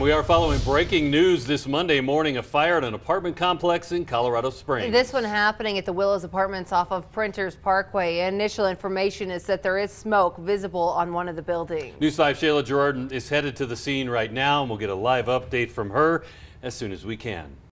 We are following breaking news this Monday morning. A fire at an apartment complex in Colorado Springs. This one happening at the Willows Apartments off of Printers Parkway. Initial information is that there is smoke visible on one of the buildings. News 5 Shayla Jordan is headed to the scene right now, and we'll get a live update from her as soon as we can.